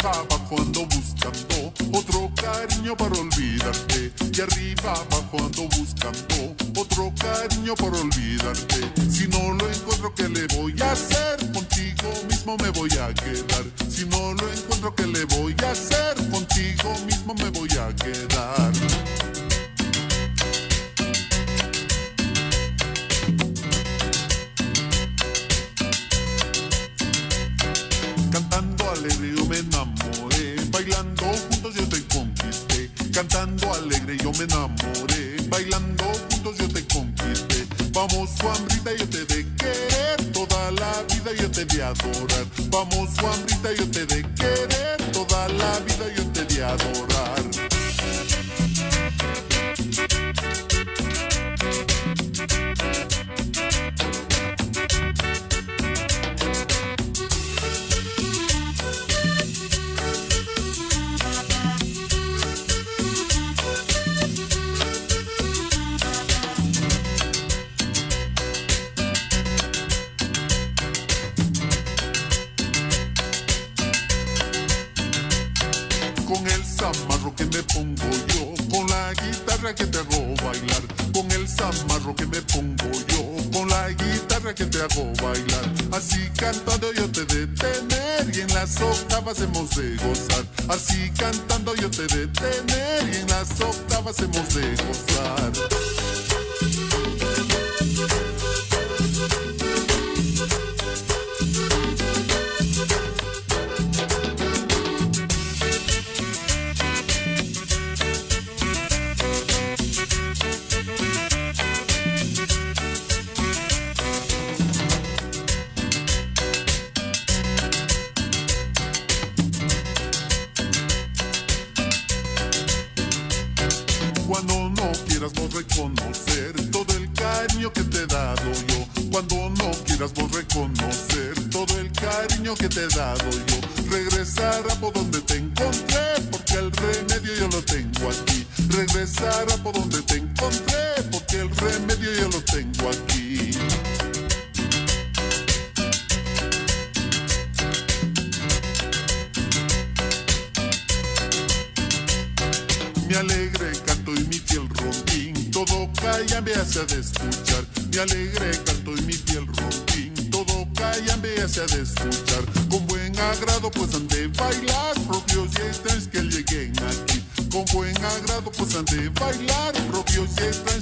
arriba abajo ando buscando otro cariño para olvidarte. Y arriba abajo ando buscando otro cariño para olvidarte. Si no lo encuentro, ¿qué le voy a hacer? Contigo mismo me voy a quedar. Si no lo encuentro, ¿qué le voy a hacer? Contigo mismo me voy a quedar. Cantando alegre yo me enamoré, bailando juntos yo te conquisté. Cantando alegre yo me enamoré, bailando juntos yo te conquisté. Vamos Juanbrita, yo te de querer, toda la vida yo te de adorar. Vamos Juanbrita, yo te de querer, toda la vida yo te de adorar. Con el zamarro que me pongo yo, con la guitarra que te hago bailar. Con el zamarro que me pongo yo, con la guitarra que te hago bailar. Así cantando yo te de tener y en las octavas hemos de gozar. Así cantando yo te de tener y en las octavas hemos de gozar. Cuando no quieras vos reconocer todo el cariño que te he dado yo. Cuando no quieras vos reconocer todo el cariño que te he dado yo. Regresar a por donde te encontré, porque el remedio yo lo tengo aquí. Regresar a por donde te encontré, porque el remedio yo lo tengo aquí. Mi alegre canto y mi fiel ronquín, todo calla me hace de escuchar. Mi alegre canto y mi fiel ronquín, todo calla me hace de escuchar. Con buen agrado pues han de bailar, propios y extraños que lleguen aquí. Con buen agrado pues han de bailar, propios y extraños